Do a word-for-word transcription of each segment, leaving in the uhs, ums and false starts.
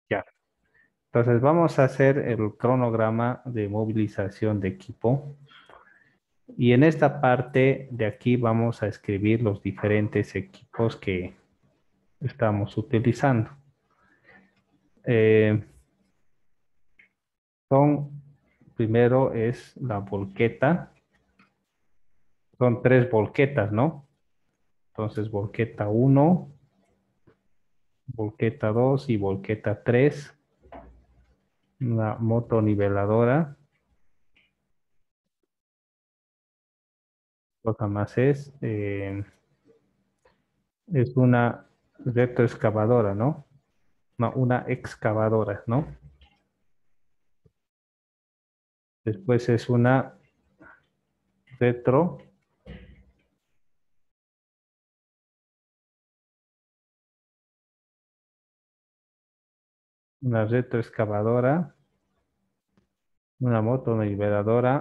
Ya. Entonces vamos a hacer el cronograma de movilización de equipo. Y en esta parte de aquí vamos a escribir los diferentes equipos que estamos utilizando. Eh, son, primero es la volqueta. Son tres volquetas, ¿no? Entonces, volqueta uno, volqueta dos y volqueta tres. Una motoniveladora. Cosa más es, eh, es una retroexcavadora, ¿no? No, una excavadora, ¿no? Después es una retro, una retroexcavadora, una motoniveladora.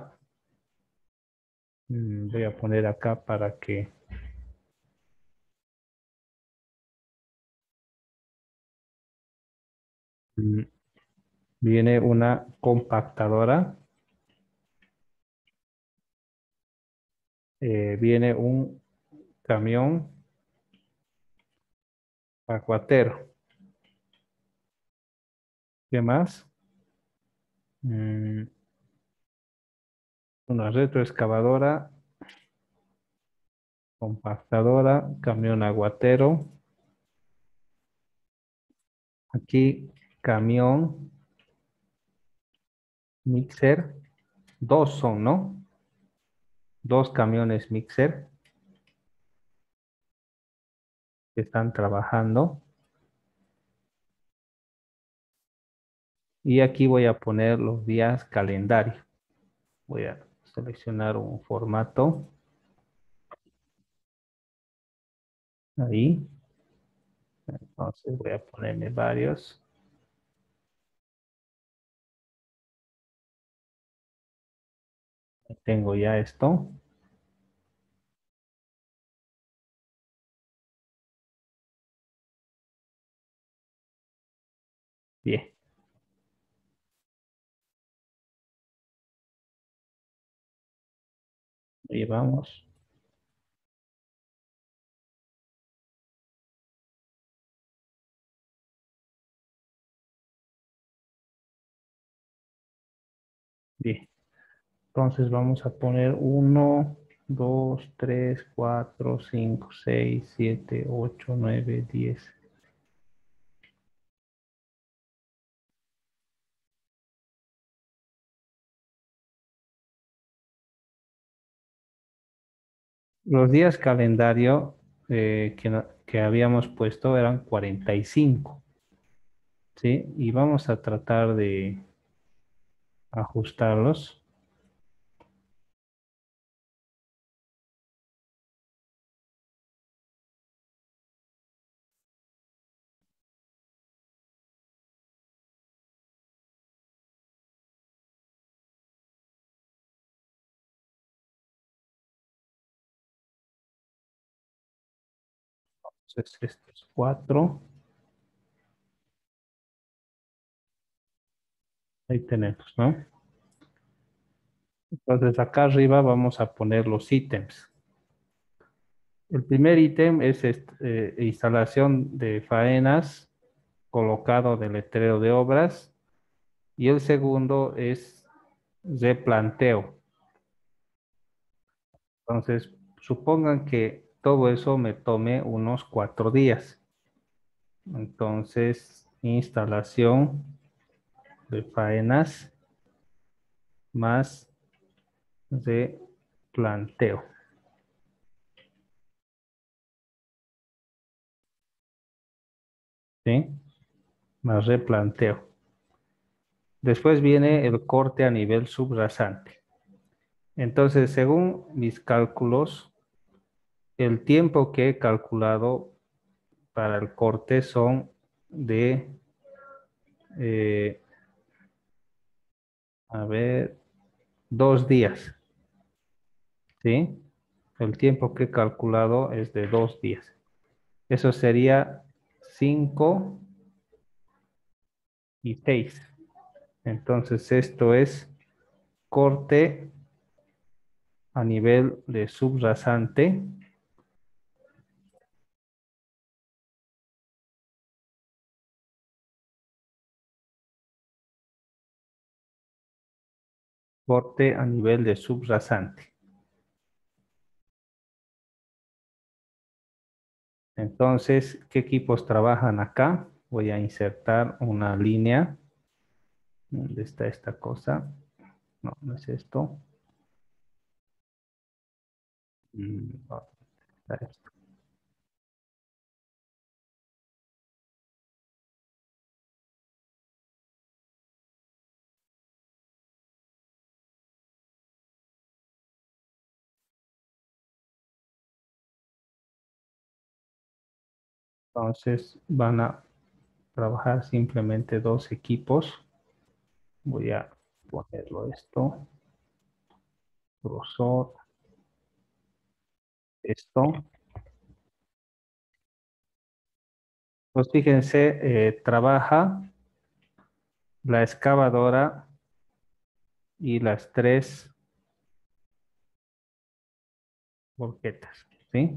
Mm, Voy a poner acá para que mm, viene una compactadora, eh, viene un camión acuatero. ¿Qué más? Mm, una retroexcavadora, compactadora, camión aguatero. Aquí camión, mixer. Dos son, ¿no? Dos camiones mixer que están trabajando. Y aquí voy a poner los días calendario. Voy a seleccionar un formato. Ahí. Entonces voy a ponerme varios. Tengo ya esto. Bien. Ahí vamos. Bien. Entonces vamos a poner uno, dos, tres, cuatro, cinco, seis, siete, ocho, nueve, diez. Los días calendario eh, que, no- que habíamos puesto eran cuarenta y cinco, ¿sí? Y vamos a tratar de ajustarlos. Entonces, estos cuatro, ahí tenemos, ¿no? Entonces, acá arriba vamos a poner los ítems. El primer ítem es est- eh, instalación de faenas, colocado de letrero de obras. Y el segundo es replanteo. Entonces, supongan que todo eso me tome unos cuatro días. Entonces, instalación de faenas más replanteo, ¿sí? Más replanteo. Después viene el corte a nivel subrasante. Entonces, según mis cálculos, el tiempo que he calculado para el corte son de, eh, a ver, dos días, ¿sí? El tiempo que he calculado es de dos días. Eso sería cinco y seis. Entonces esto es corte a nivel de subrasante, corte a nivel de subrasante. Entonces, ¿qué equipos trabajan acá? Voy a insertar una línea. ¿Dónde está esta cosa? No, no es esto. Mm, no, está esto. Entonces, van a trabajar simplemente dos equipos. Voy a ponerlo esto, grosor, esto. Pues fíjense, eh, trabaja la excavadora y las tres volquetas, ¿sí?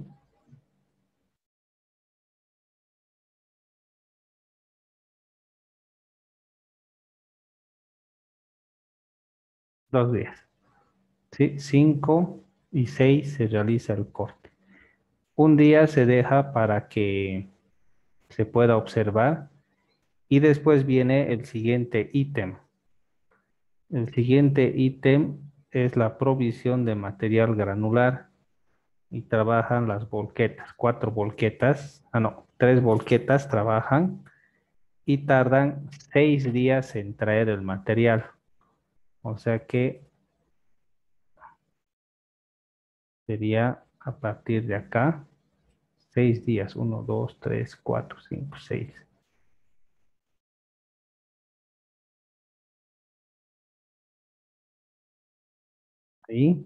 Dos días, ¿sí? Cinco y seis se realiza el corte. Un día se deja para que se pueda observar y después viene el siguiente ítem. El siguiente ítem es la provisión de material granular y trabajan las volquetas, cuatro volquetas, ah no, tres volquetas trabajan y tardan seis días en traer el material. O sea que sería a partir de acá, seis días, uno, dos, tres, cuatro, cinco, seis. Ahí,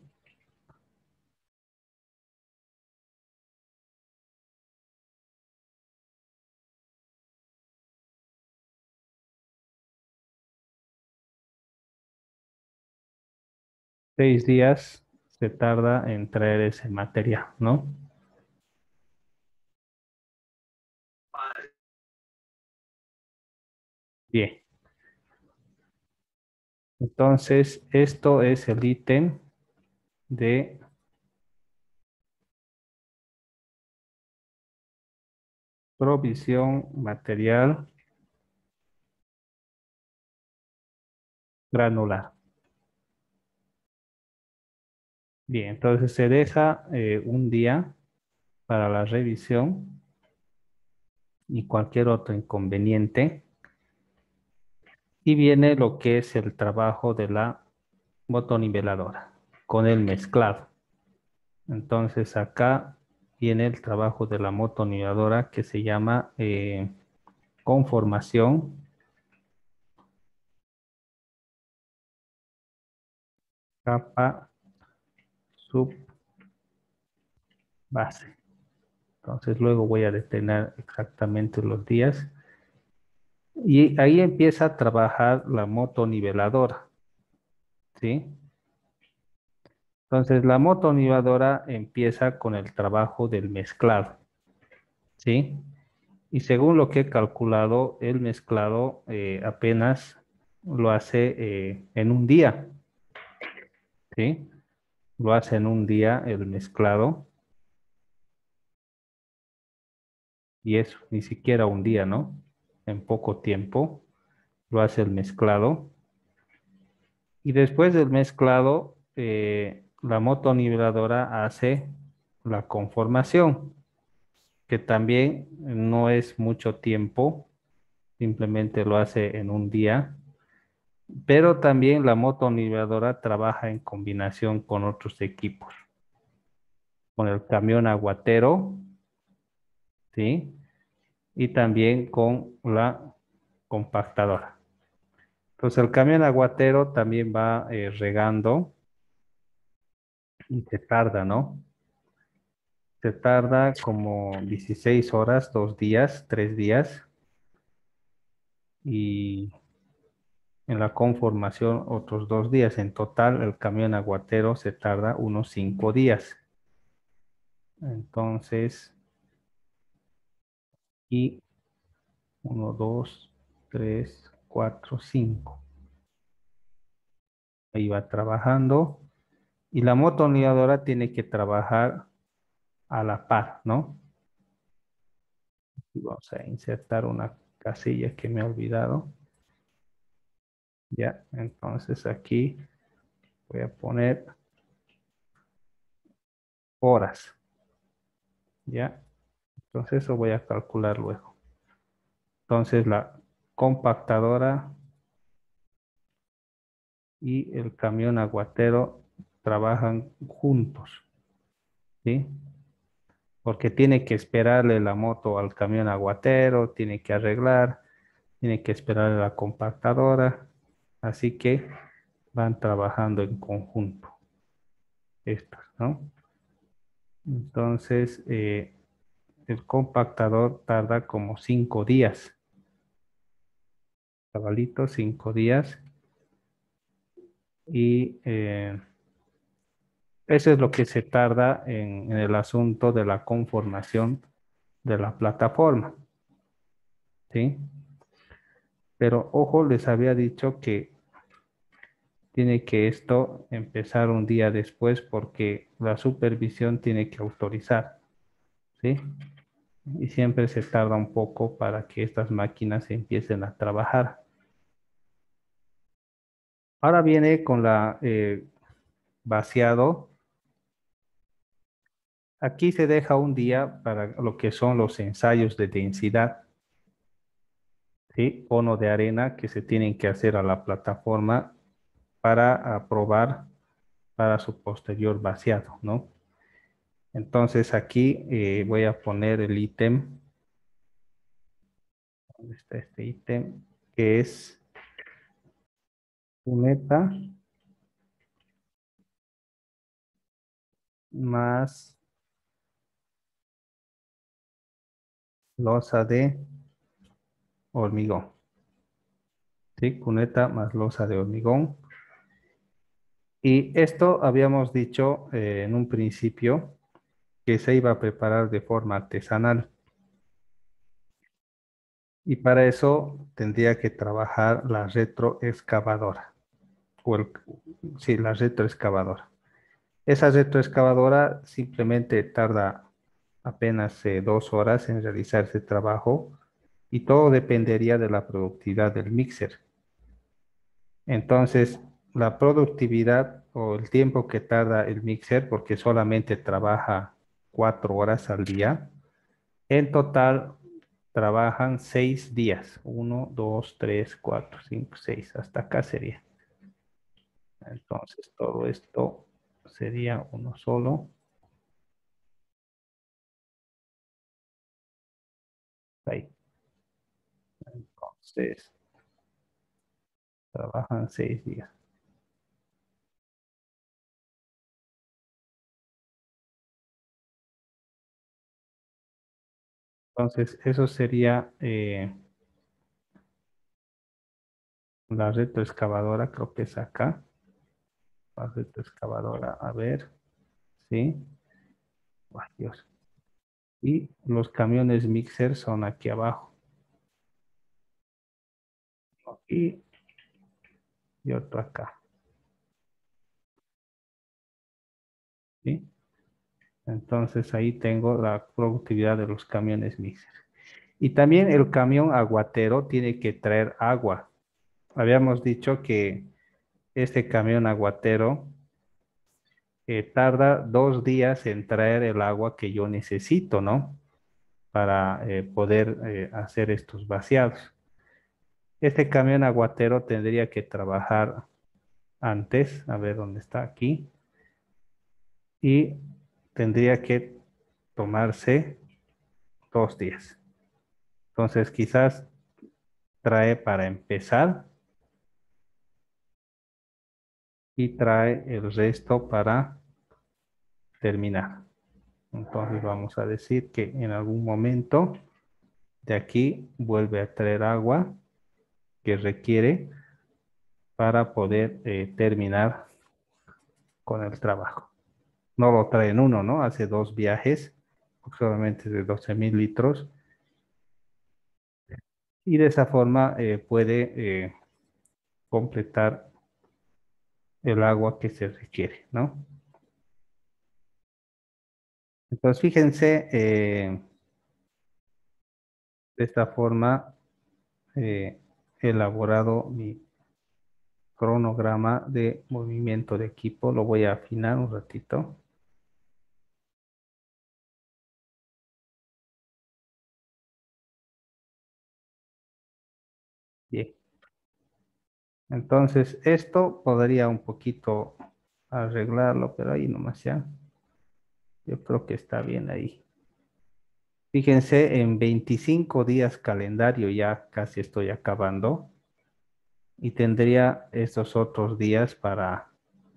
seis días se tarda en traer ese material, ¿no? Bien, entonces esto es el ítem de provisión material granular. Bien, entonces se deja eh, un día para la revisión y cualquier otro inconveniente. Y viene lo que es el trabajo de la motoniveladora con el mezclado. Entonces acá viene el trabajo de la motoniveladora que se llama eh, conformación, capa, subbase. Entonces luego voy a detener exactamente los días. Y ahí empieza a trabajar la motoniveladora, ¿sí? Entonces la motoniveladora empieza con el trabajo del mezclado, ¿sí? Y según lo que he calculado, el mezclado eh, apenas lo hace eh, en un día, ¿sí? Lo hace en un día el mezclado y eso, ni siquiera un día, ¿no? En poco tiempo lo hace el mezclado. Y después del mezclado, eh, la motoniveladora hace la conformación, que también no es mucho tiempo, simplemente lo hace en un día. Pero también la motoniveladora trabaja en combinación con otros equipos, con el camión aguatero, ¿sí? Y también con la compactadora. Entonces el camión aguatero también va eh, regando y se tarda, ¿no? Se tarda como dieciséis horas, dos días, tres días. Y En la conformación otros dos días. En total, el camión aguatero se tarda unos cinco días. Entonces, y uno, dos, tres, cuatro, cinco. Ahí va trabajando. Y la motoneadora tiene que trabajar a la par, ¿no? Y vamos a insertar una casilla que me he olvidado. Ya, entonces aquí voy a poner horas. Ya, entonces eso voy a calcular luego. Entonces la compactadora y el camión aguatero trabajan juntos, ¿sí? Porque tiene que esperarle la moto al camión aguatero, tiene que arreglar, tiene que esperarle la compactadora, así que van trabajando en conjunto estos, ¿no? Entonces, eh, el compactador tarda como cinco días, cabalito, cinco días, y eh, eso es lo que se tarda en, en el asunto de la conformación de la plataforma, ¿sí? Pero ojo, les había dicho que tiene que esto empezar un día después porque la supervisión tiene que autorizar, ¿sí? Y siempre se tarda un poco para que estas máquinas empiecen a trabajar. Ahora viene con la eh, vaciado. Aquí se deja un día para lo que son los ensayos de densidad, ¿sí? Cono de arena que se tienen que hacer a la plataforma para aprobar para su posterior vaciado, ¿no? Entonces aquí eh, voy a poner el ítem. ¿Dónde está este ítem? Que es cuneta más losa de hormigón. ¿Sí? Cuneta más losa de hormigón. Y esto habíamos dicho eh, en un principio que se iba a preparar de forma artesanal. Y para eso tendría que trabajar la retroexcavadora. O el, sí, la retroexcavadora. Esa retroexcavadora simplemente tarda apenas eh, dos horas en realizar ese trabajo y todo dependería de la productividad del mixer. Entonces, la productividad o el tiempo que tarda el mixer, porque solamente trabaja cuatro horas al día, en total trabajan seis días. Uno, dos, tres, cuatro, cinco, seis. Hasta acá sería. Entonces, todo esto sería uno solo. Ahí. Entonces, trabajan seis días. Entonces, eso sería eh, la retroexcavadora, creo que es acá. La retroexcavadora, a ver, ¿sí? Ay, Dios. Y los camiones mixer son aquí abajo. Y, y otro acá, ¿sí? Entonces ahí tengo la productividad de los camiones mixer. Y también el camión aguatero tiene que traer agua. Habíamos dicho que este camión aguatero eh, tarda dos días en traer el agua que yo necesito, ¿no? Para eh, poder eh, hacer estos vaciados. Este camión aguatero tendría que trabajar antes, a ver dónde está aquí, y tendría que tomarse dos días. Entonces quizás trae para empezar y trae el resto para terminar. Entonces vamos a decir que en algún momento de aquí vuelve a traer agua que requiere para poder eh, terminar con el trabajo. No lo trae en uno, ¿no? Hace dos viajes, aproximadamente de doce mil litros, y de esa forma eh, puede eh, completar el agua que se requiere, ¿no? Entonces, fíjense, eh, de esta forma eh, he elaborado mi cronograma de movimiento de equipo. Lo voy a afinar un ratito. Bien. Entonces, esto podría un poquito arreglarlo, pero ahí nomás ya. Yo creo que está bien ahí. Fíjense, en veinticinco días calendario ya casi estoy acabando y tendría estos otros días para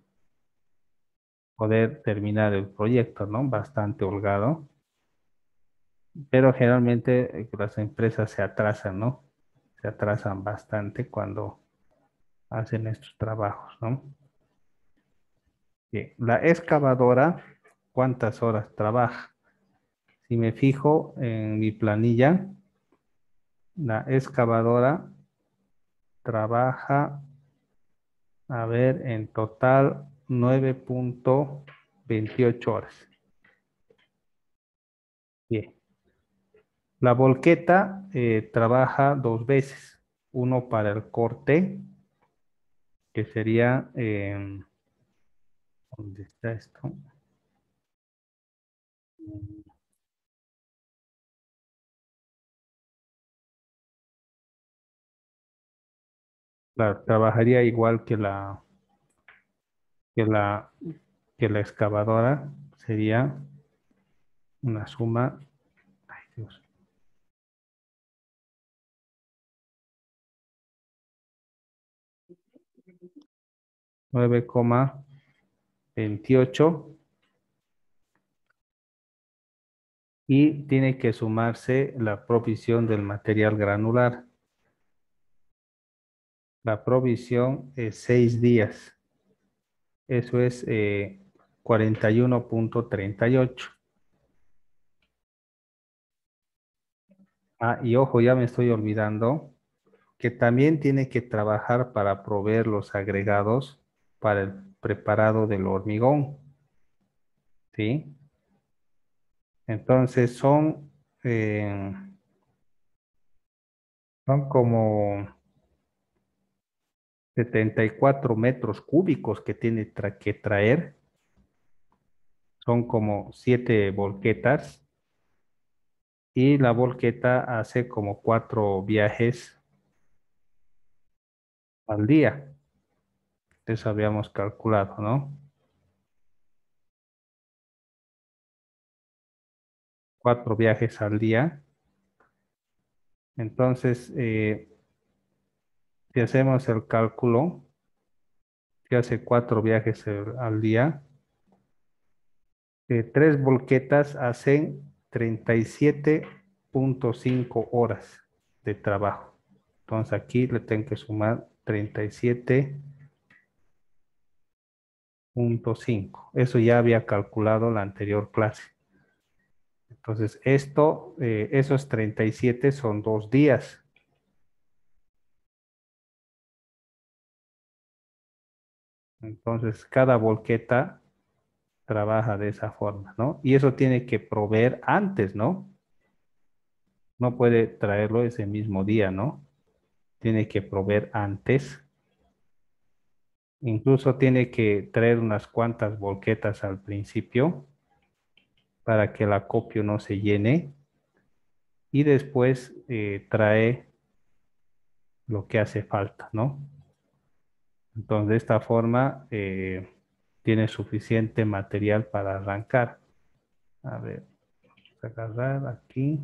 poder terminar el proyecto, ¿no? Bastante holgado, pero generalmente eh, las empresas se atrasan, ¿no? Se atrasan bastante cuando hacen estos trabajos, ¿no? Bien, la excavadora, ¿cuántas horas trabaja? Si me fijo en mi planilla, la excavadora trabaja, a ver, en total nueve punto veintiocho horas. Bien. La volqueta eh, trabaja dos veces, uno para el corte, que sería, eh, ¿dónde está esto? Claro, trabajaría igual que la, que la, que la excavadora, sería una suma, ay Dios, nueve coma veintiocho, y tiene que sumarse la provisión del material granular. La provisión es seis días. Eso es eh, cuarenta y uno punto treinta y ocho. Ah, y ojo, ya me estoy olvidando que también tiene que trabajar para proveer los agregados para el preparado del hormigón, ¿sí? Entonces son, eh, son como setenta y cuatro metros cúbicos que tiene tra- que traer. Son como siete volquetas y la volqueta hace como cuatro viajes al día. Eso habíamos calculado, ¿no? Cuatro viajes al día. Entonces, eh, si hacemos el cálculo, que hace cuatro viajes el- al día, eh, tres volquetas hacen treinta y siete punto cinco horas de trabajo. Entonces aquí le tengo que sumar treinta y siete punto cinco. Eso ya había calculado la anterior clase. Entonces esto, eh, esos treinta y siete son dos días. Entonces cada volqueta trabaja de esa forma, ¿no? Y eso tiene que proveer antes, ¿no? No puede traerlo ese mismo día, ¿no? Tiene que proveer antes. Incluso tiene que traer unas cuantas volquetas al principio para que el acopio no se llene y después eh, trae lo que hace falta, ¿no? Entonces, de esta forma eh, tiene suficiente material para arrancar. A ver, vamos a agarrar aquí.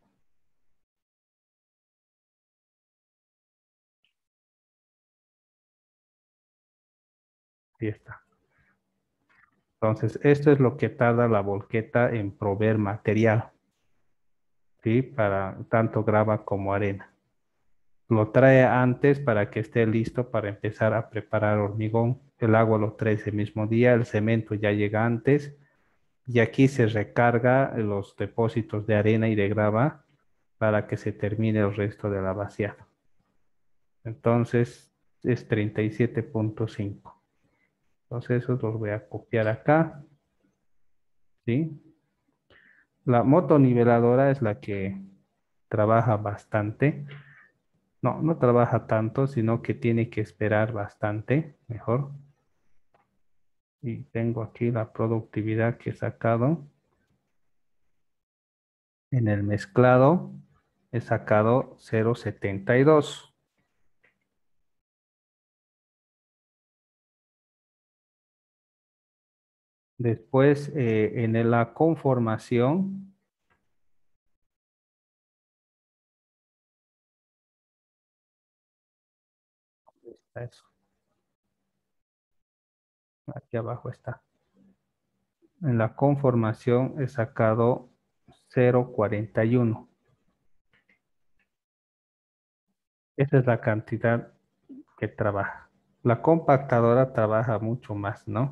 Ahí está. Entonces, esto es lo que tarda la volqueta en proveer material, ¿sí? Para tanto grava como arena. Lo trae antes para que esté listo para empezar a preparar hormigón. El agua lo trae ese mismo día, el cemento ya llega antes y aquí se recarga los depósitos de arena y de grava para que se termine el resto de la vaciada. Entonces es treinta y siete punto cinco. Entonces eso los voy a copiar acá, ¿sí? La motoniveladora es la que trabaja bastante. No, no trabaja tanto, sino que tiene que esperar bastante, mejor. Y tengo aquí la productividad que he sacado. En el mezclado he sacado cero punto setenta y dos. Después, eh, en la conformación, está eso, aquí abajo está. En la conformación he sacado cero punto cuarenta y uno. Esa es la cantidad que trabaja. La compactadora trabaja mucho más, ¿no?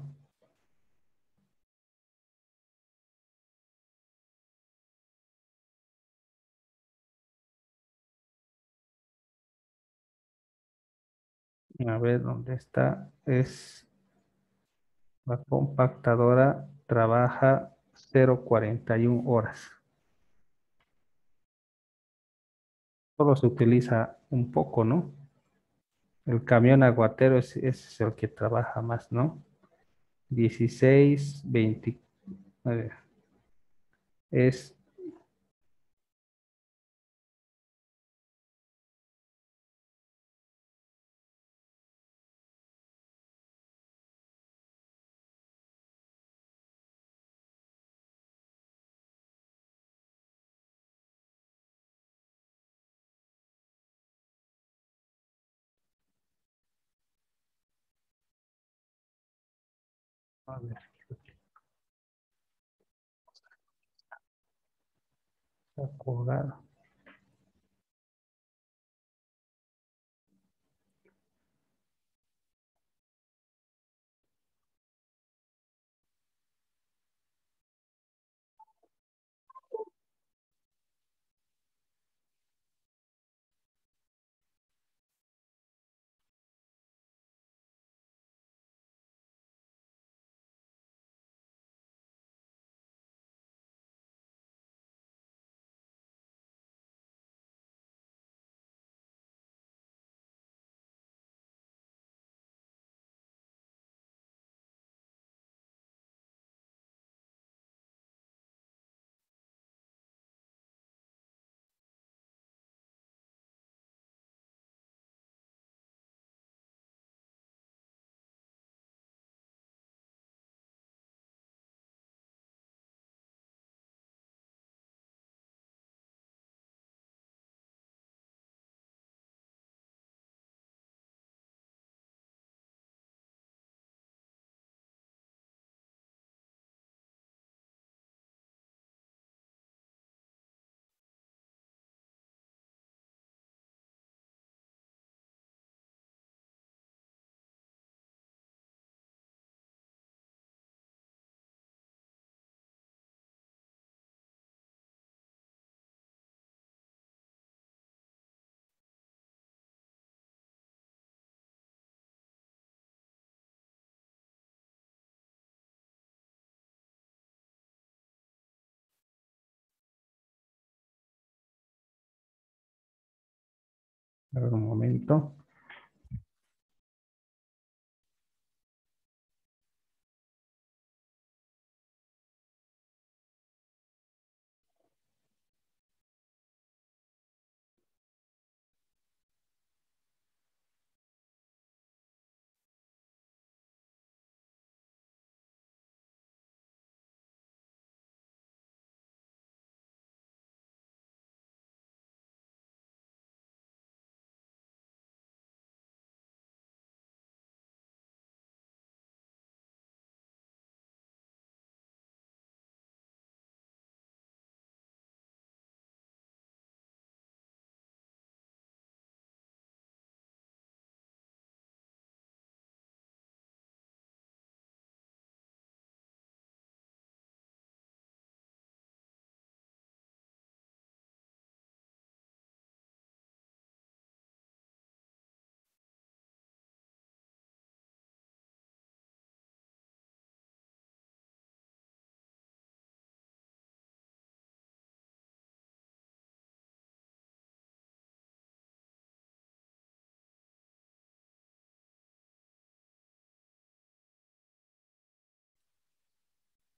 A ver dónde está. Es la compactadora trabaja cero punto cuarenta y uno horas. Solo se utiliza un poco, ¿no? El camión aguatero es, ese es el que trabaja más, ¿no? Dieciséis veinte. A ver, es, a ver, está colgado. A ver, un momento.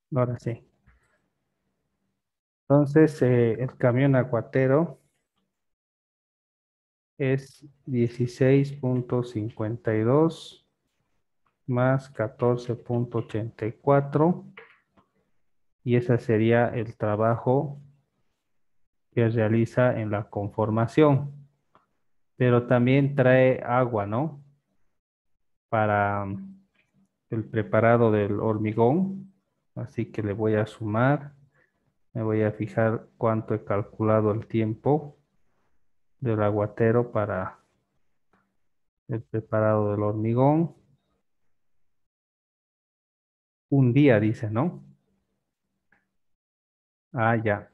Ahora sí. Entonces, eh, el camión aguatero es dieciséis punto cincuenta y dos más catorce punto ochenta y cuatro y ese sería el trabajo que realiza en la conformación. Pero también trae agua, ¿no? Para mm, el preparado del hormigón. Así que le voy a sumar, me voy a fijar cuánto he calculado el tiempo del aguatero para el preparado del hormigón. Un día, dice, ¿no? Ah, ya.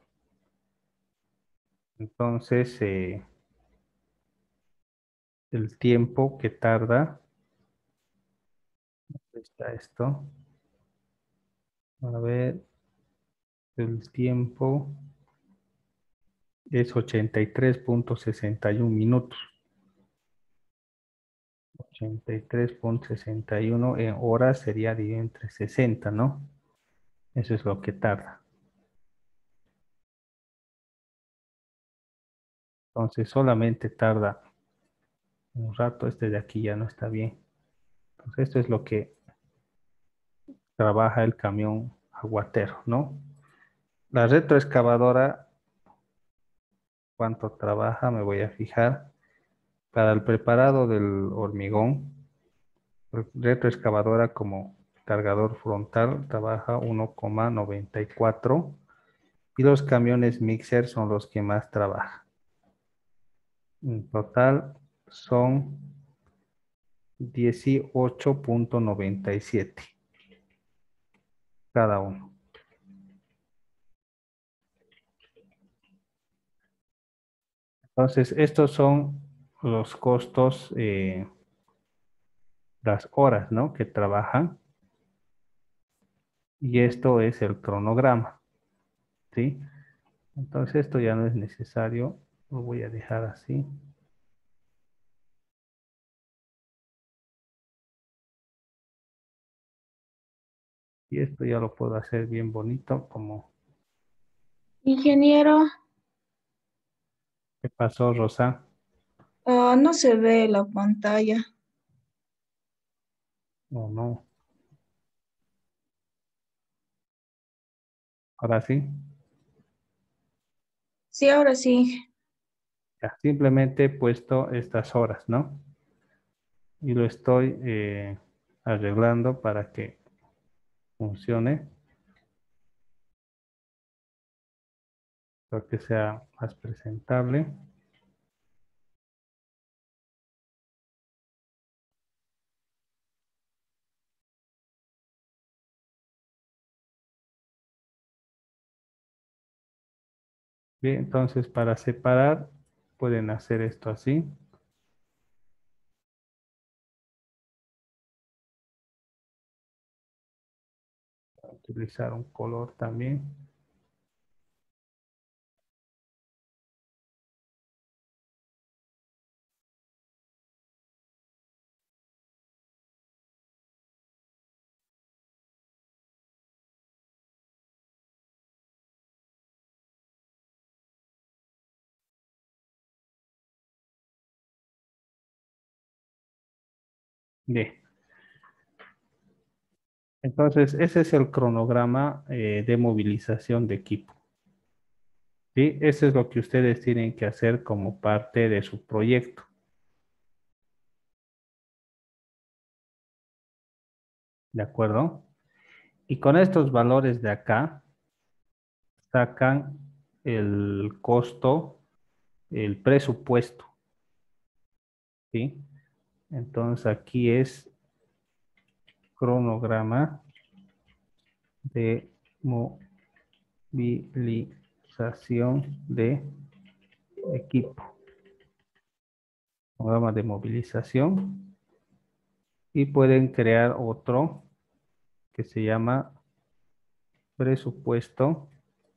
Entonces, eh, el tiempo que tarda, está esto. A ver, el tiempo es ochenta y tres punto sesenta y uno minutos. ochenta y tres punto sesenta y uno en horas sería dividido entre sesenta, ¿no? Eso es lo que tarda. Entonces solamente tarda un rato. Este de aquí ya no está bien. Entonces esto es lo que trabaja el camión aguatero, ¿no? La retroexcavadora, ¿cuánto trabaja? Me voy a fijar. Para el preparado del hormigón, la retroexcavadora como cargador frontal trabaja uno coma noventa y cuatro y los camiones mixer son los que más trabajan. En total son dieciocho punto noventa y siete cada uno. Entonces, estos son los costos, eh, las horas, ¿no? Que trabajan. Y esto es el cronograma, ¿sí? Entonces, esto ya no es necesario. Lo voy a dejar así. Y esto ya lo puedo hacer bien bonito, como Ingeniero, ¿qué pasó, Rosa? ah, no se ve la pantalla. O no. Ahora sí. Sí, ahora sí. Ya, simplemente he puesto estas horas, ¿no? Y lo estoy eh, arreglando para que funcione, para que sea más presentable. Bien, entonces para separar pueden hacer esto así. Utilizar un color también. Bien, entonces ese es el cronograma eh, de movilización de equipo. ¿Sí? Eso es lo que ustedes tienen que hacer como parte de su proyecto. ¿De acuerdo? Y con estos valores de acá sacan el costo, el presupuesto. ¿Sí? Entonces aquí es cronograma de movilización de equipo. Programa de movilización y pueden crear otro que se llama presupuesto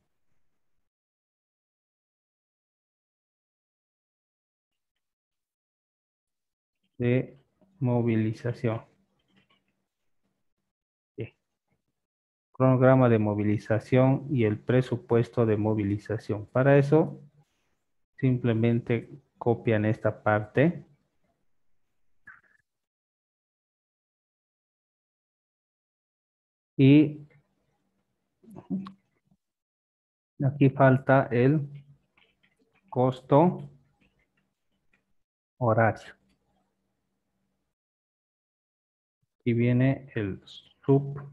de movilización. Sí. cronograma de movilización y el presupuesto de movilización. Para eso, simplemente copian esta parte y aquí falta el costo horario. Aquí viene el subtotal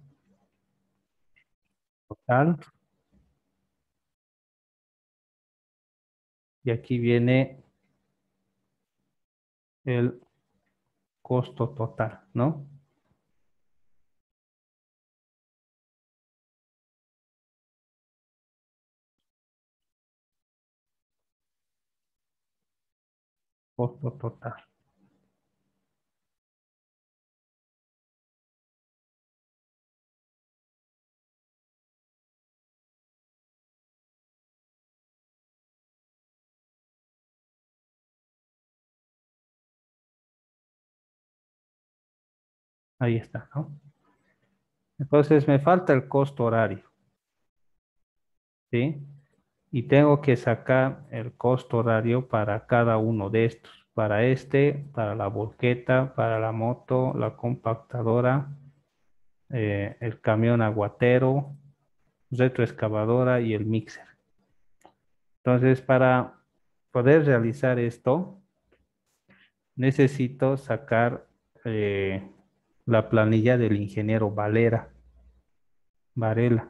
y aquí viene el costo total, ¿no? Costo total. Ahí está, ¿no? Entonces me falta el costo horario, ¿sí? Y tengo que sacar el costo horario para cada uno de estos. Para este, para la volqueta, para la moto, la compactadora, eh, el camión aguatero, retroexcavadora y el mixer. Entonces, para poder realizar esto, necesito sacar eh, la planilla del ingeniero Valera, Varela,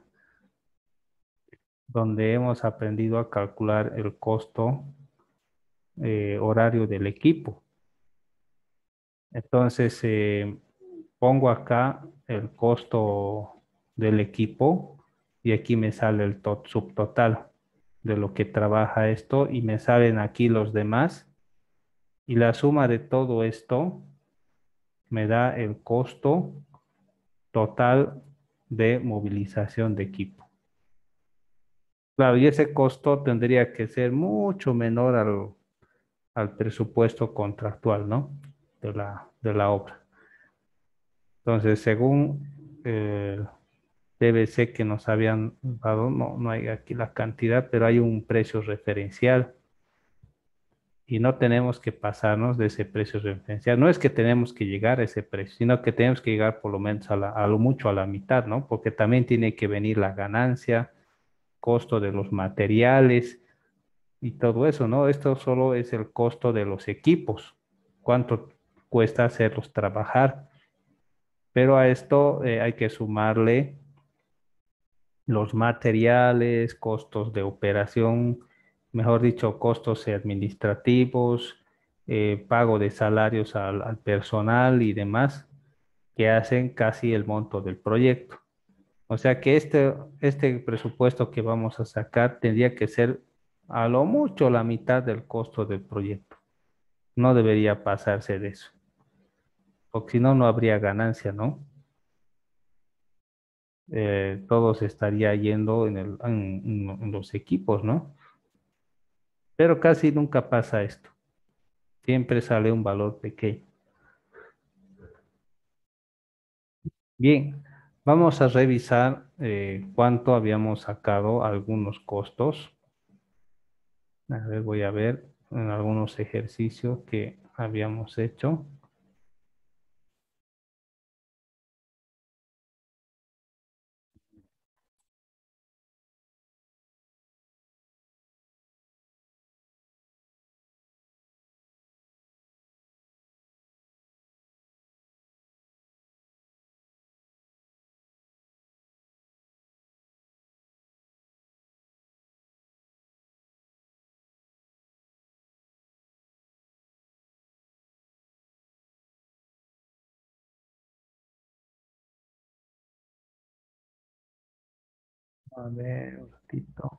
donde hemos aprendido a calcular el costo eh, horario del equipo. Entonces, eh, pongo acá el costo del equipo y aquí me sale el to- subtotal de lo que trabaja esto y me salen aquí los demás y la suma de todo esto me da el costo total de movilización de equipo. Claro, y ese costo tendría que ser mucho menor al, al presupuesto contractual, ¿no? De la, de la obra. Entonces, según el P V C que nos habían dado, no, no hay aquí la cantidad, pero hay un precio referencial y no tenemos que pasarnos de ese precio referencial. No es que tenemos que llegar a ese precio, sino que tenemos que llegar por lo menos a, la, a lo mucho a la mitad, ¿no? Porque también tiene que venir la ganancia, costo de los materiales y todo eso, ¿no? Esto solo es el costo de los equipos, cuánto cuesta hacerlos trabajar, pero a esto eh, hay que sumarle los materiales, costos de operación, mejor dicho, costos administrativos, eh, pago de salarios al, al personal y demás, que hacen casi el monto del proyecto. O sea que este, este presupuesto que vamos a sacar tendría que ser a lo mucho la mitad del costo del proyecto. No debería pasarse de eso, porque si no, no habría ganancia, ¿no? Eh, todo se estaría yendo en, el, en, en los equipos, ¿no? Pero casi nunca pasa esto. Siempre sale un valor pequeño. Bien, vamos a revisar eh, cuánto habíamos sacado algunos costos. A ver, voy a ver en algunos ejercicios que habíamos hecho. A ver, un ratito.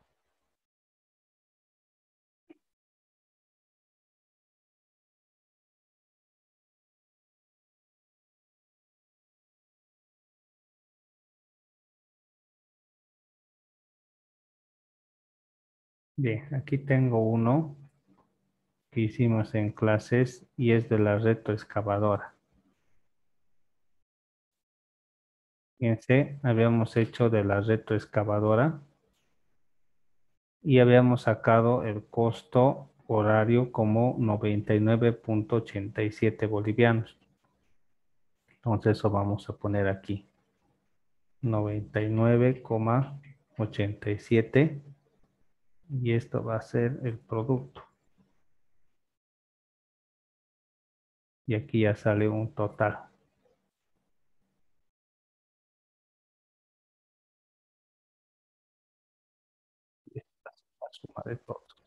Bien, aquí tengo uno que hicimos en clases y es de la retroexcavadora. Fíjense, habíamos hecho de la retroexcavadora y habíamos sacado el costo horario como noventa y nueve punto ochenta y siete bolivianos. Entonces eso vamos a poner aquí. noventa y nueve coma ochenta y siete y esto va a ser el producto. Y aquí ya sale un total. La suma de todos.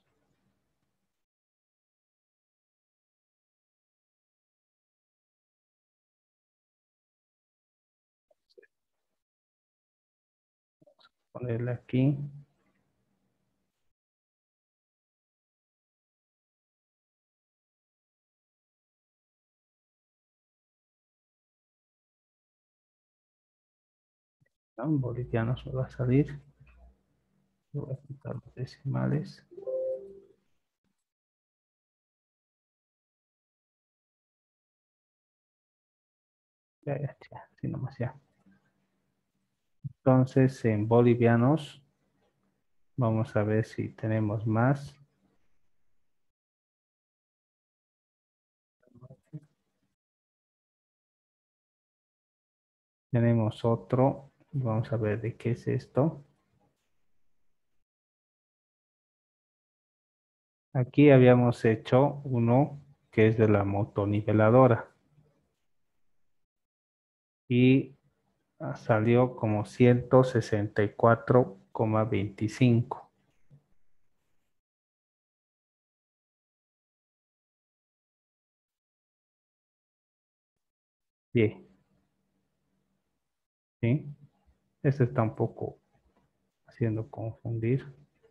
Ponerle aquí. ¿No? Bolivianos me va a salir. Voy a quitar los decimales. Ya, ya, ya, así nomás ya. Entonces, en bolivianos, vamos a ver si tenemos más. Tenemos otro. Vamos a ver de qué es esto. Aquí habíamos hecho uno que es de la motoniveladora. Y ah, salió como ciento sesenta y cuatro coma veinticinco. Bien, ¿sí? Este está un poco haciendo confundir.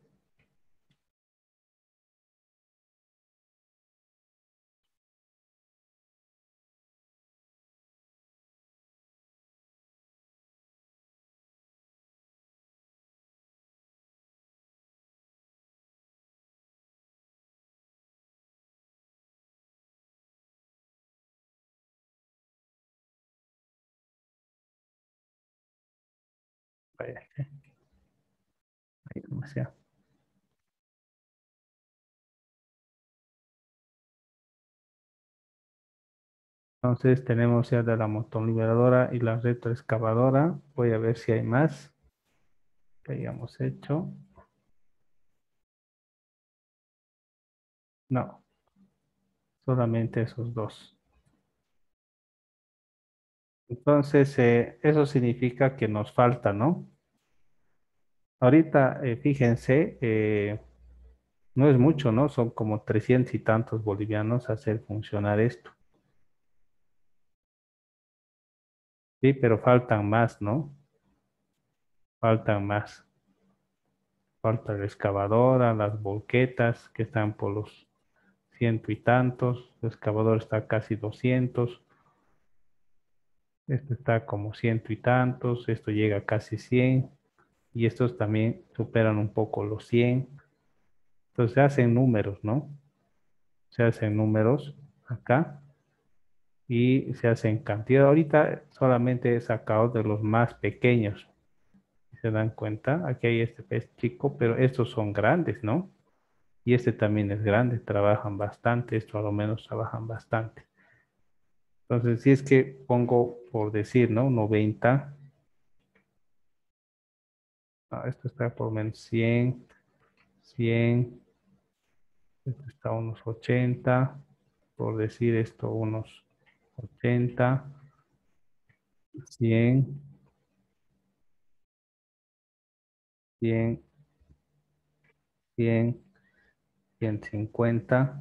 Vaya, ahí demasiado. Entonces tenemos ya de la motoliberadora y la retroexcavadora. Voy a ver si hay más que hayamos hecho. No, solamente esos dos. Entonces, eh, eso significa que nos falta, ¿no? Ahorita, eh, fíjense, eh, no es mucho, ¿no? Son como trescientos y tantos bolivianos hacer funcionar esto. Sí, pero faltan más, ¿no? Faltan más. Falta la excavadora, las volquetas que están por los ciento y tantos. El excavador está casi doscientos. Este está como ciento y tantos. Esto llega a casi cien. Y estos también superan un poco los cien. Entonces se hacen números, ¿no? Se hacen números acá y se hacen cantidad. Ahorita solamente he sacado de los más pequeños. ¿Se dan cuenta? Aquí hay este pez chico, pero estos son grandes, ¿no? Y este también es grande, trabajan bastante, esto a lo menos trabajan bastante. Entonces, si es que pongo, por decir, ¿no? noventa, ah, esto está por lo menos cien, cien, esto está unos ochenta, por decir esto unos ochenta, cien, cien, cien, ciento cincuenta.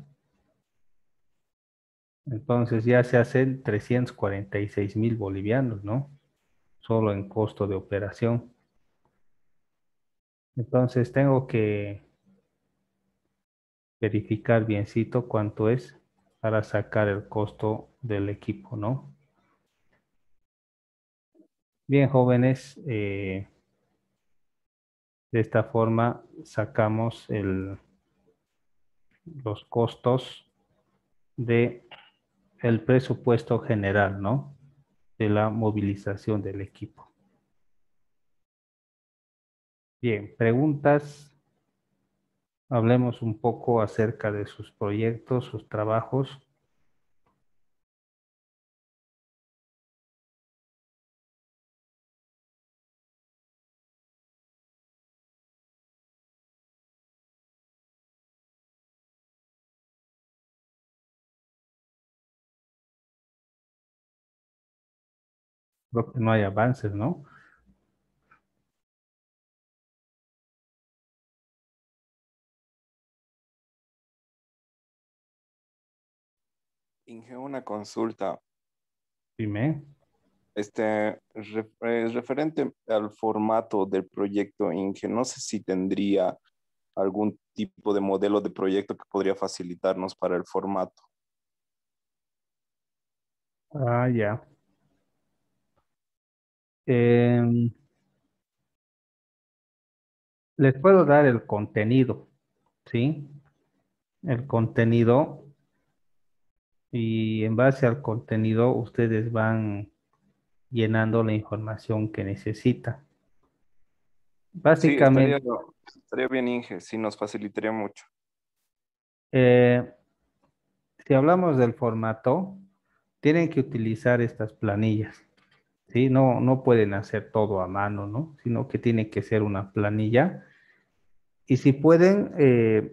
Entonces ya se hacen trescientos cuarenta y seis mil bolivianos, ¿no? Solo en costo de operación. Entonces tengo que verificar biencito cuánto es para sacar el costo del equipo, ¿no? Bien, jóvenes, eh, de esta forma sacamos el, los costos de el presupuesto general, ¿no? De la movilización del equipo. Bien, preguntas. Hablemos un poco acerca de sus proyectos, sus trabajos. Creo que no hay avances, ¿no? Inge, una consulta. Dime. Este, ref- eh, referente al formato del proyecto Inge, no sé si tendría algún tipo de modelo de proyecto que podría facilitarnos para el formato. Ah, ya. Em, Les puedo dar el contenido, ¿sí? El contenido y en base al contenido ustedes van llenando la información que necesitan. Sí, estaría, Básicamente, estaría bien, Inge, sí nos facilitaría mucho. eh, si hablamos del formato, tienen que utilizar estas planillas, ¿sí? No, no pueden hacer todo a mano, ¿no? Sino que tiene que ser una planilla. Y si pueden, eh,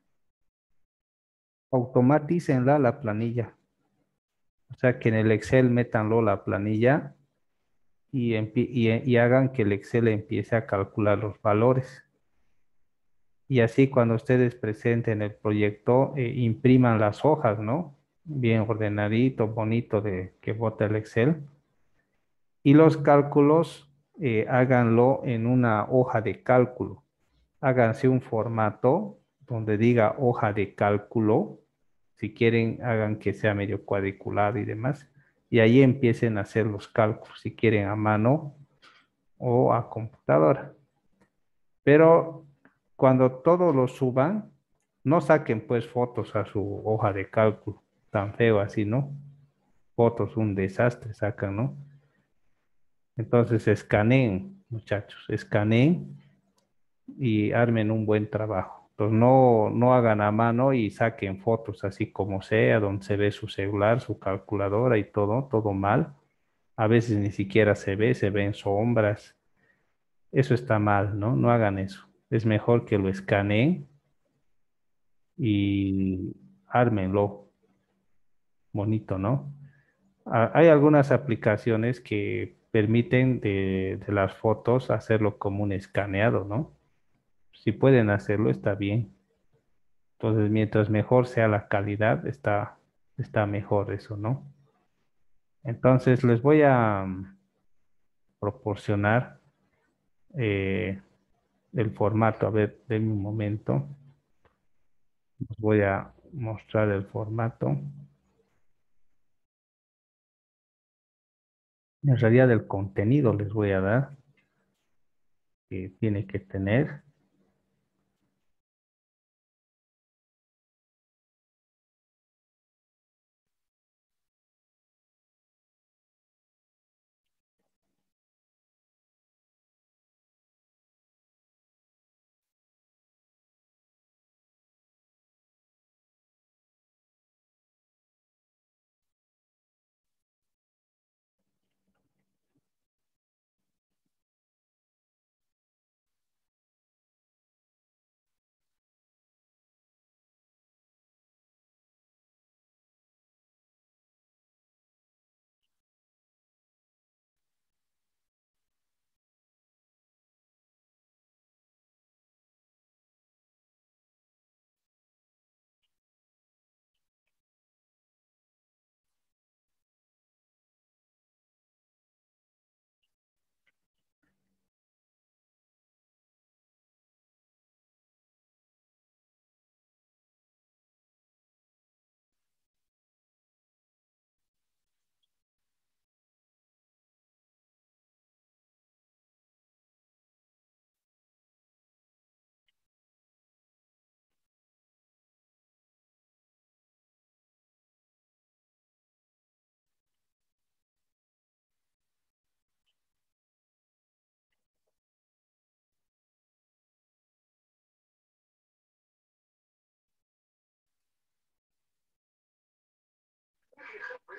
automatícenla la planilla. O sea, que en el Excel métanlo la planilla y, empie- y, y hagan que el Excel empiece a calcular los valores. Y así cuando ustedes presenten el proyecto, eh, impriman las hojas, ¿no? Bien ordenadito, bonito de que bota el Excel. Y los cálculos, eh, háganlo en una hoja de cálculo. Háganse un formato donde diga hoja de cálculo. Si quieren, hagan que sea medio cuadriculado y demás. Y ahí empiecen a hacer los cálculos, si quieren a mano o a computadora. Pero cuando todo lo suban, no saquen pues fotos a su hoja de cálculo, tan feo así, ¿no? Fotos, un desastre sacan, ¿no? Entonces escaneen, muchachos, escaneen y armen un buen trabajo. Entonces no, no hagan a mano y saquen fotos así como sea, donde se ve su celular, su calculadora y todo, todo mal. A veces ni siquiera se ve, se ven sombras. Eso está mal, ¿no? No hagan eso. Es mejor que lo escaneen y ármenlo bonito, ¿no? Ah, hay algunas aplicaciones que permiten de, de las fotos hacerlo como un escaneado, ¿no? Si pueden hacerlo, está bien. Entonces, mientras mejor sea la calidad, está, está mejor eso, ¿no? Entonces, les voy a mm, proporcionar eh, el formato. A ver, denme un momento. Les voy a mostrar el formato. En realidad, el contenido les voy a dar que tiene que tener.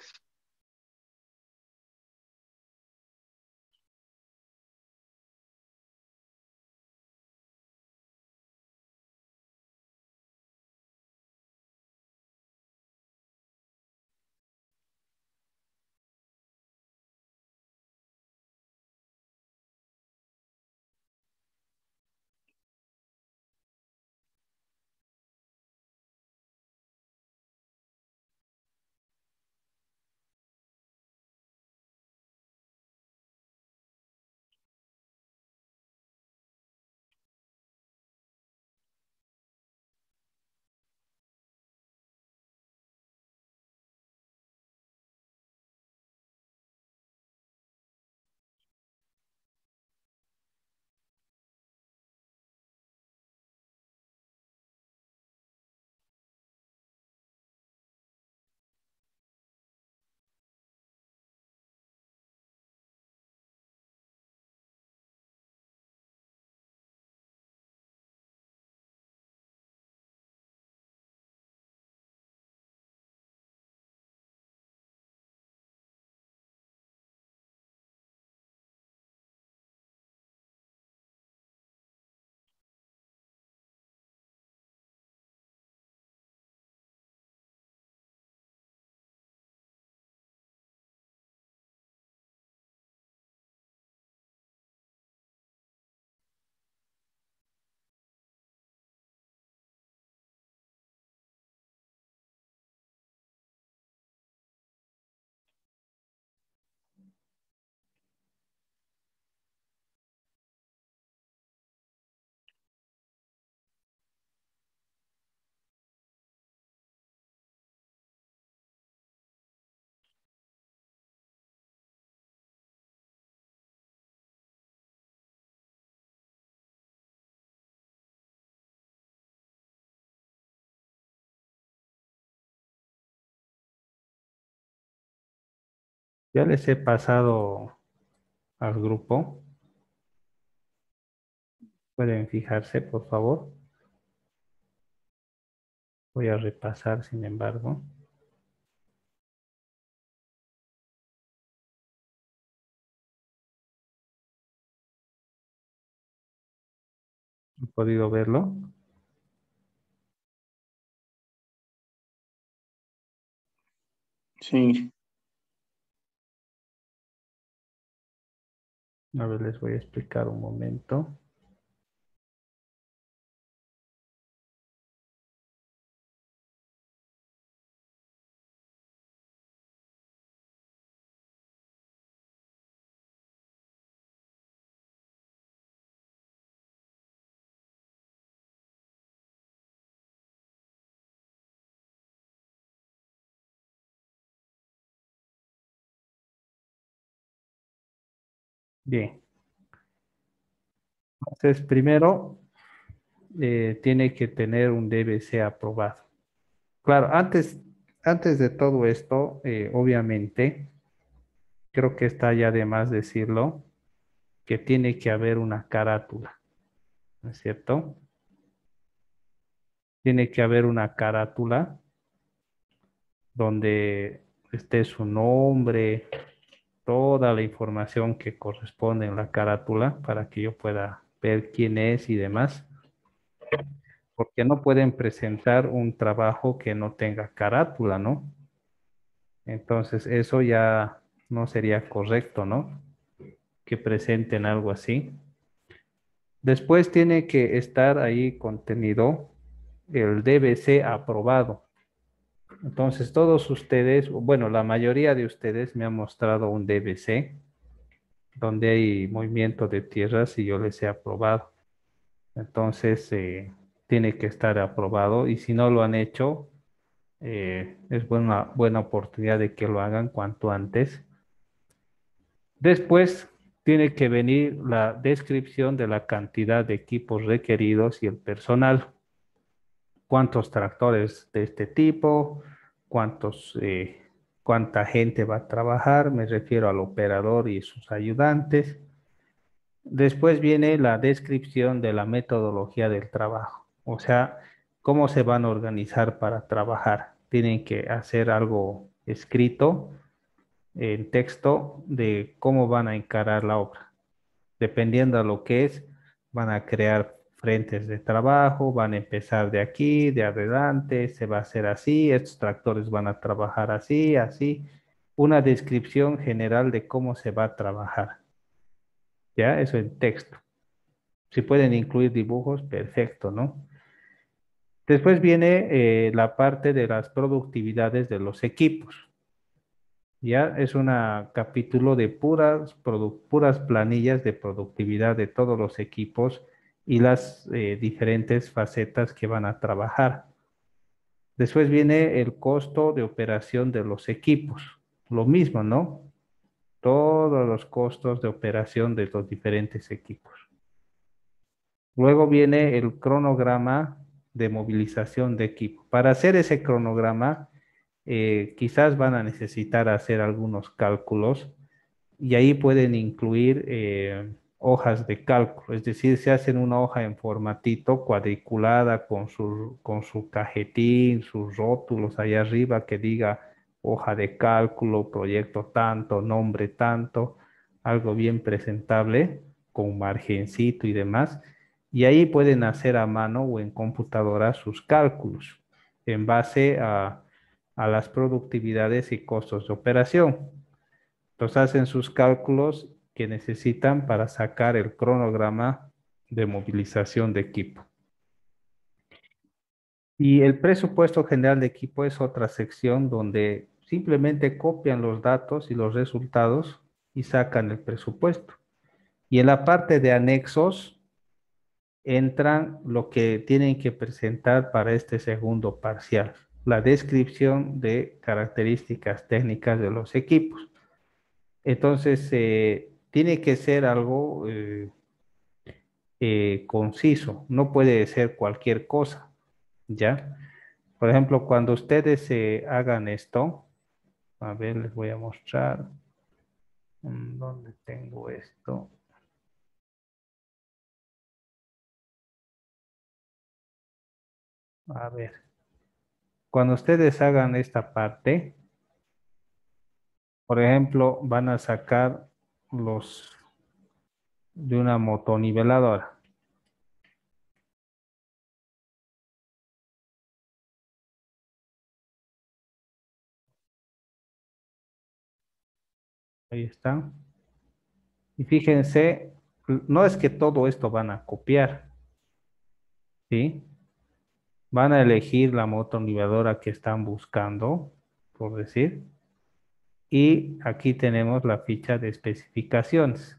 Ya les he pasado al grupo. Pueden fijarse, por favor. Voy a repasar, sin embargo. ¿Han podido verlo? Sí, A ver, les voy a explicar un momento. Bien. Entonces, primero, eh, tiene que tener un D B C aprobado. Claro, antes, antes de todo esto, eh, obviamente, creo que está ya de más decirlo, que tiene que haber una carátula, ¿no es cierto? Tiene que haber una carátula donde esté su nombre, toda la información que corresponde en la carátula para que yo pueda ver quién es y demás, porque no pueden presentar un trabajo que no tenga carátula, ¿no? Entonces eso ya no sería correcto, ¿no? Que presenten algo así. Después tiene que estar ahí contenido el D B C aprobado. Entonces todos ustedes, bueno, la mayoría de ustedes me han mostrado un D B C donde hay movimiento de tierras y yo les he aprobado. Entonces eh, tiene que estar aprobado y si no lo han hecho, eh, es buena, buena oportunidad de que lo hagan cuanto antes. Después tiene que venir la descripción de la cantidad de equipos requeridos y el personal. Cuántos tractores de este tipo, cuántos, eh, cuánta gente va a trabajar, me refiero al operador y sus ayudantes. Después viene la descripción de la metodología del trabajo, o sea, cómo se van a organizar para trabajar. Tienen que hacer algo escrito en texto de cómo van a encarar la obra. Dependiendo de lo que es, van a crear frentes de trabajo, van a empezar de aquí, de adelante, se va a hacer así, estos tractores van a trabajar así, así. Una descripción general de cómo se va a trabajar. ¿Ya? Eso en texto. Si pueden incluir dibujos, perfecto, ¿no? Después viene eh, la parte de las productividades de los equipos. Ya es un capítulo de puras, puras planillas de productividad de todos los equipos y las eh, diferentes facetas que van a trabajar. Después viene el costo de operación de los equipos. Lo mismo, ¿no? Todos los costos de operación de los diferentes equipos. Luego viene el cronograma de movilización de equipo. Para hacer ese cronograma, eh, quizás van a necesitar hacer algunos cálculos y ahí pueden incluir eh, hojas de cálculo, es decir, se hacen una hoja en formatito cuadriculada con su, con su cajetín, sus rótulos allá arriba que diga hoja de cálculo, proyecto tanto, nombre tanto, algo bien presentable con margencito y demás. Y ahí pueden hacer a mano o en computadora sus cálculos en base a, a las productividades y costos de operación. Entonces hacen sus cálculos que necesitan para sacar el cronograma de movilización de equipo. Y el presupuesto general de equipo es otra sección donde simplemente copian los datos y los resultados y sacan el presupuesto. Y en la parte de anexos entran lo que tienen que presentar para este segundo parcial, la descripción de características técnicas de los equipos. Entonces, eh, tiene que ser algo eh, eh, conciso, no puede ser cualquier cosa, ¿ya? Por ejemplo, cuando ustedes eh, hagan esto, a ver, les voy a mostrar, mm, ¿dónde tengo esto? A ver, cuando ustedes hagan esta parte, por ejemplo, van a sacar los de una motoniveladora. Ahí está. Y fíjense, no es que todo esto van a copiar, ¿sí? Van a elegir la motoniveladora que están buscando, por decir. Y aquí tenemos la ficha de especificaciones.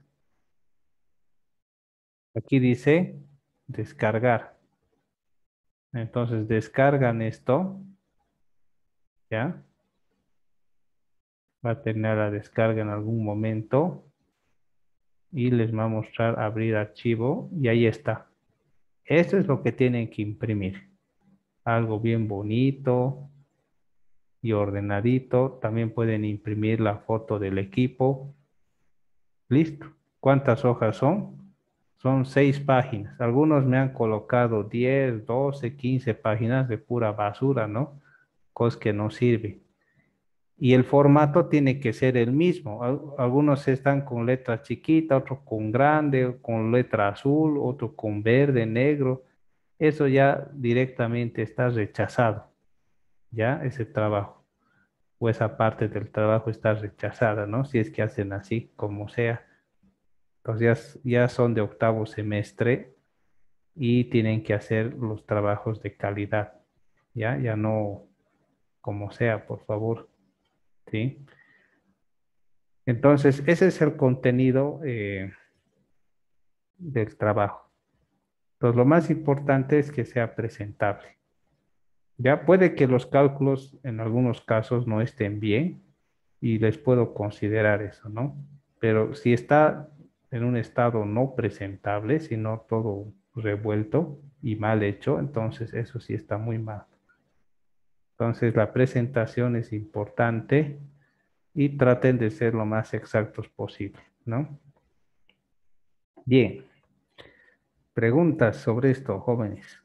Aquí dice descargar. Entonces descargan esto, ¿ya? Va a tener la descarga en algún momento y les va a mostrar abrir archivo y ahí está. Esto es lo que tienen que imprimir. Algo bien bonito y ordenadito. También pueden imprimir la foto del equipo. Listo. ¿Cuántas hojas son? Son seis páginas. Algunos me han colocado diez, doce, quince páginas de pura basura, ¿no? Cosas que no sirven. Y el formato tiene que ser el mismo. Algunos están con letra chiquita, otros con grande, con letra azul, otros con verde, negro. Eso ya directamente está rechazado, ¿ya? Ese trabajo o esa parte del trabajo está rechazada, ¿no? Si es que hacen así, como sea. Entonces ya, ya son de octavo semestre y tienen que hacer los trabajos de calidad, ¿ya? Ya no como sea, por favor, ¿sí? Entonces, ese es el contenido eh, del trabajo. Entonces, lo más importante es que sea presentable. Ya puede que los cálculos en algunos casos no estén bien y les puedo considerar eso, ¿no? Pero si está en un estado no presentable, sino todo revuelto y mal hecho, entonces eso sí está muy mal. Entonces la presentación es importante y traten de ser lo más exactos posible, ¿no? Bien, preguntas sobre esto, jóvenes.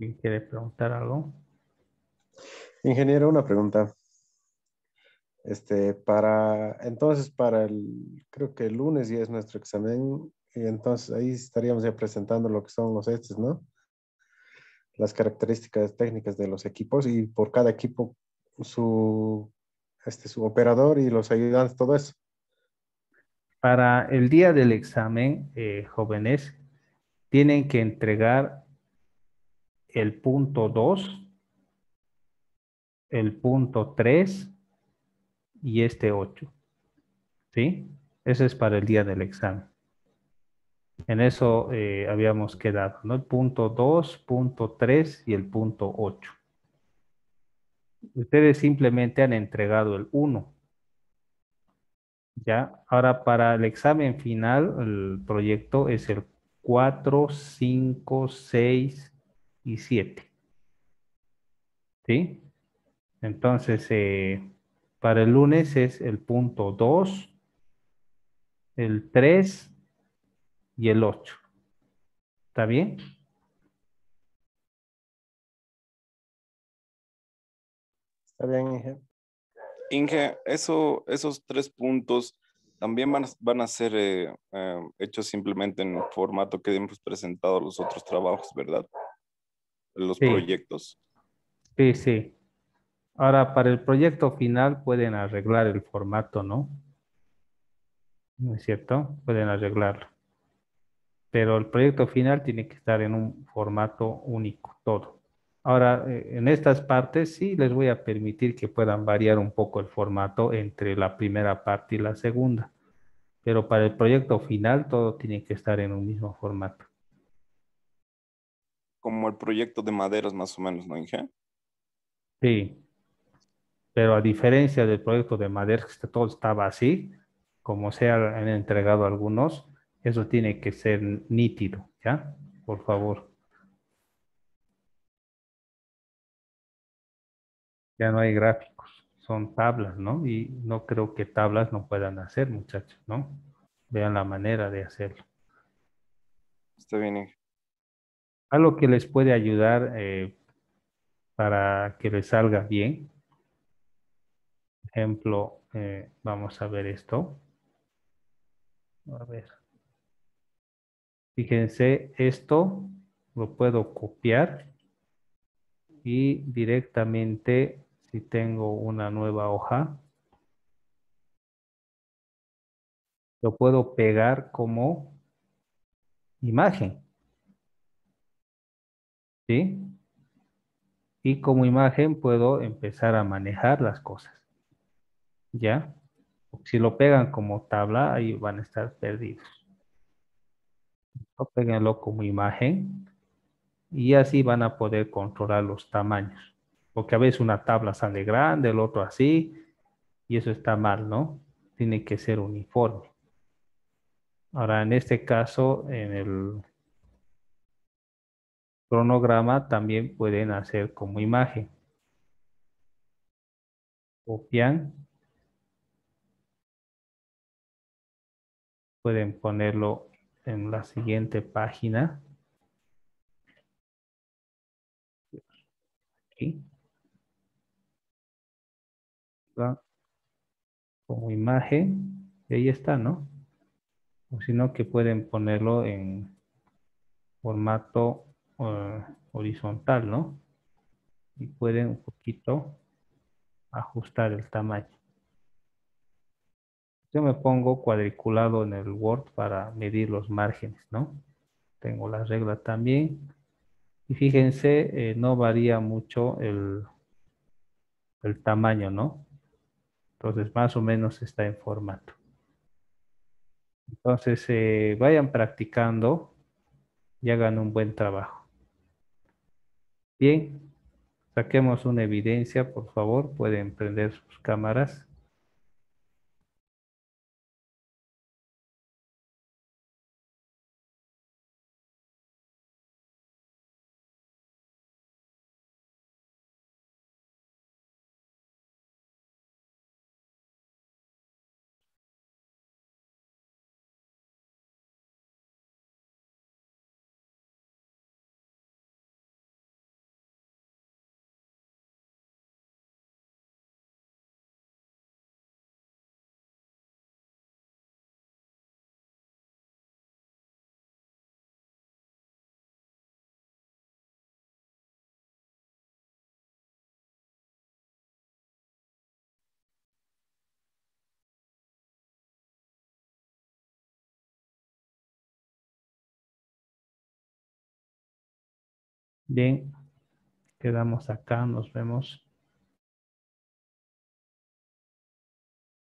¿Quién quiere preguntar algo? Ingeniero, una pregunta. Este, para, entonces, para el, creo que el lunes ya es nuestro examen, y entonces ahí estaríamos ya presentando lo que son los estos, ¿no? Las características técnicas de los equipos y por cada equipo su, este, su operador y los ayudantes, todo eso. Para el día del examen, eh, jóvenes, tienen que entregar el punto dos, el punto tres y este ocho, ¿sí? Ese es para el día del examen. En eso eh, habíamos quedado, ¿no? El punto dos, punto tres y el punto ocho. Ustedes simplemente han entregado el uno, ¿ya? Ahora para el examen final, el proyecto es el cuatro, cinco, seis y siete, ¿sí? Entonces, eh, para el lunes es el punto dos, el tres y el ocho. ¿Está bien? ¿Está bien, Inge? Inge, eso, esos tres puntos también van, a- van a ser eh, eh, hechos simplemente en el formato que hemos presentado los otros trabajos, ¿verdad? Los Sí, proyectos. sí, sí. Ahora, para el proyecto final pueden arreglar el formato, ¿no? ¿No es cierto? Pueden arreglarlo. Pero el proyecto final tiene que estar en un formato único, todo. Ahora, eh, en estas partes sí les voy a permitir que puedan variar un poco el formato entre la primera parte y la segunda. Pero para el proyecto final todo tiene que estar en un mismo formato. Como el proyecto de maderas más o menos, ¿no, Inge? Sí, pero a diferencia del proyecto de madera, que está- todo estaba así, como se han entregado algunos, eso tiene que ser nítido, ¿ya? Por favor, ya no hay gráficos, son tablas, ¿no? Y no creo que tablas no puedan hacer, muchachos, ¿no? Vean la manera de hacerlo. Está bien, Inge. Algo que les puede ayudar eh, para que les salga bien. Ejemplo, eh, vamos a ver esto. A ver. Fíjense, esto lo puedo copiar y directamente, si tengo una nueva hoja, lo puedo pegar como imagen, ¿sí? Y como imagen puedo empezar a manejar las cosas, ¿ya? Si lo pegan como tabla, ahí van a estar perdidos. O péguenlo como imagen y así van a poder controlar los tamaños. Porque a veces una tabla sale grande, el otro así, y eso está mal, ¿no? Tiene que ser uniforme. Ahora, en este caso, en el cronograma también pueden hacer como imagen. Copian, pueden ponerlo en la siguiente página. Aquí, ¿va? Como imagen, y ahí está, ¿no? O si no, que pueden ponerlo en formato eh, horizontal, ¿no? Y pueden un poquito ajustar el tamaño. Yo me pongo cuadriculado en el Word para medir los márgenes, ¿no? Tengo la regla también. Y fíjense, eh, no varía mucho el, el tamaño, ¿no? Entonces, más o menos está en formato. Entonces, eh, vayan practicando y hagan un buen trabajo. Bien, saquemos una evidencia, por favor. Pueden prender sus cámaras. Bien, quedamos acá, nos vemos.